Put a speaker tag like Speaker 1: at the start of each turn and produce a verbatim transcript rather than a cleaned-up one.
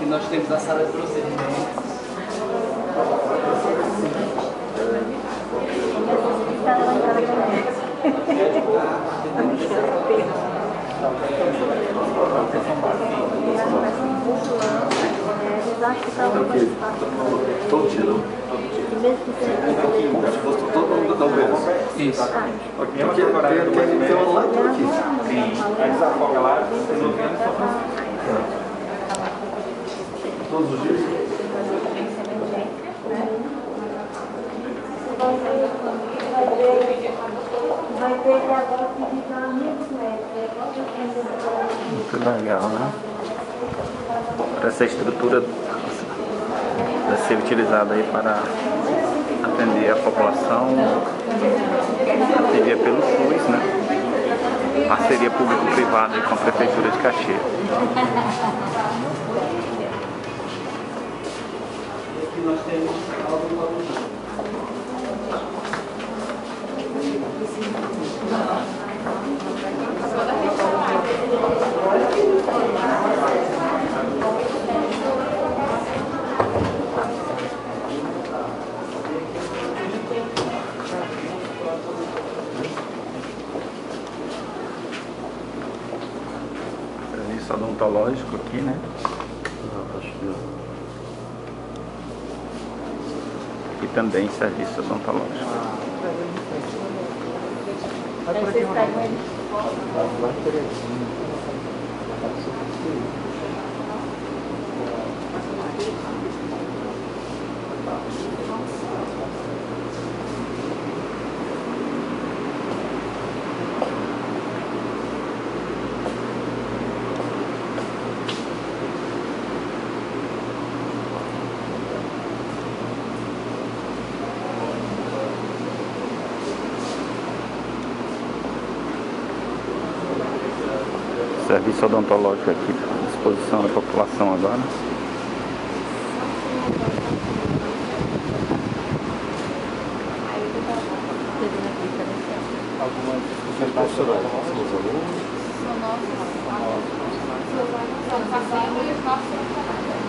Speaker 1: Aqui nós temos a sala de procedimento.
Speaker 2: Todo dia, não? Todo mundo da U B S.
Speaker 1: Isso.
Speaker 2: Aqui tem uma lá e aqui.
Speaker 3: Sim, a desafoga lá, resolvendo só para...
Speaker 2: Todos os dias?
Speaker 4: Vai ter que agora pedir para amigos médicos.
Speaker 5: Muito legal, né? Essa estrutura vai ser utilizada aí para atender a população, atendida pelo SUS, né? Parceria público-privada com a Prefeitura de Caxias.
Speaker 1: Aqui nós temos alguma.
Speaker 5: Serviço odontológico aqui, né? E também serviço odontológico. Serviço odontológico aqui à disposição da população agora.
Speaker 2: Algumas discussões profissionais são os alunos?
Speaker 6: São nossos, são nossos, são os nossos, são os nossos,